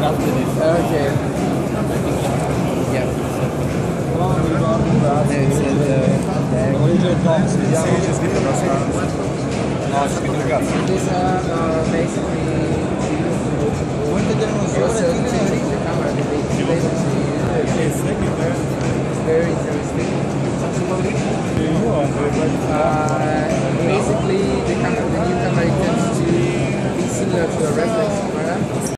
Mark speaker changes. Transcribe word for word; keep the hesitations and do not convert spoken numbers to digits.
Speaker 1: after this.
Speaker 2: Okay. Yeah. There's a, These are uh, basically also changing the camera. The It's very interesting. Uh, basically, the camera, the new camera tends to be similar to a reflex camera.